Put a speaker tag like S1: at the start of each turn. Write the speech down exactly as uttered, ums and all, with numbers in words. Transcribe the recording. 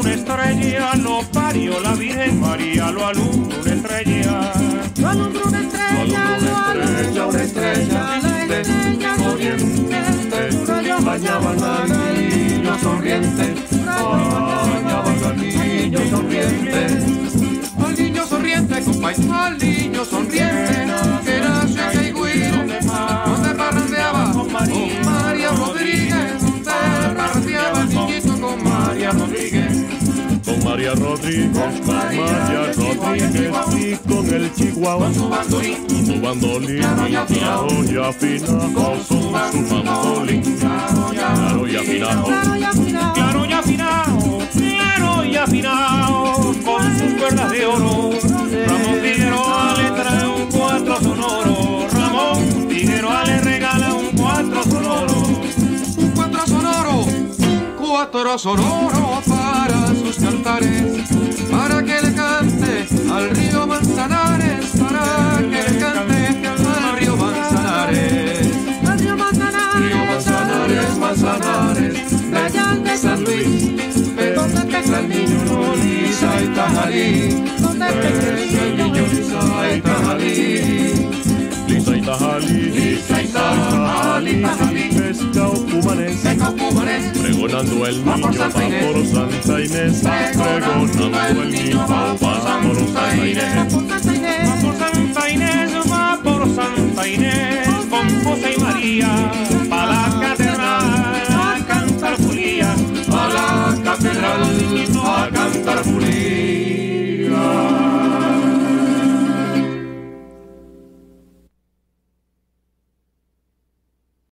S1: una estrella, lo parió la Virgen María, lo alumbra una estrella.
S2: Lo alumbra una estrella, lo alumbra una estrella, la estrella oriente, un rayo bañaban al niño sonriente, bañaban al niño sonriente, al niño sonriente, compañero, al niño sonriente, que nació en Caigüiro, donde parrandeaba con María Rodríguez, donde parrandeaba el niñito con María Rodríguez.
S1: Con María Rodríguez, con María Rodríguez y con el chihuahua,
S2: con su bandolín,
S1: con su bandolín, claro y afinado, con su bandolín, claro y afinado,
S2: claro y afinado,
S1: claro y afinado, claro y afinado, con sus cuerdas de oro. Ramón Figueroa le trae un cuatro sonoro, Ramón Figueroa le regala un cuatro sonoro,
S2: un cuatro sonoro, cuatro sonoro para sus cantares, para que le cante al río Manzanares, para que le cante al río Manzanares, al río Manzanares, río Manzanares, Manzanares, playa de San Luis, donde tenga el niño Lisa y Tajalí, donde tenga el niño Lisa y Tajalí,
S1: Lisa y Tajalí,
S2: Lisa y Tajalí, Tajalí,
S1: pescado cumanés,
S2: pescado cumanés,
S1: pregonando el niño va por Santa Inés, pregonando el niño va por Santa Inés, va por Santa Inés, va por Santa Inés, con José y María.